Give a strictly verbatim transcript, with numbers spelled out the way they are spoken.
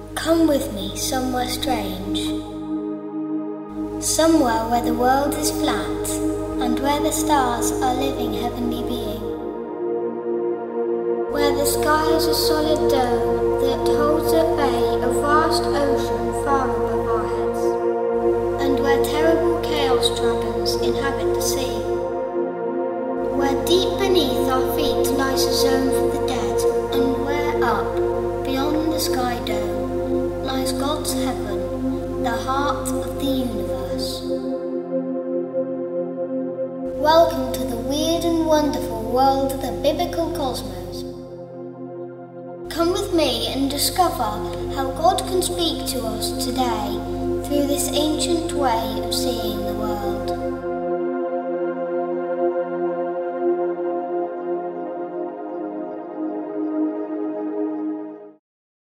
Come with me somewhere strange, somewhere where the world is flat and where the stars are living heavenly being, where the sky is a solid dome that holds at bay a vast ocean far above our heads, and where terrible chaos dragons inhabit the sea, where deep beneath our feet lies a zone for the dead, and where up, beyond the sky dome, lies God's heaven, the heart of the universe. Welcome to the weird and wonderful world of the biblical cosmos. Come with me and discover how God can speak to us today through this ancient way of seeing the world.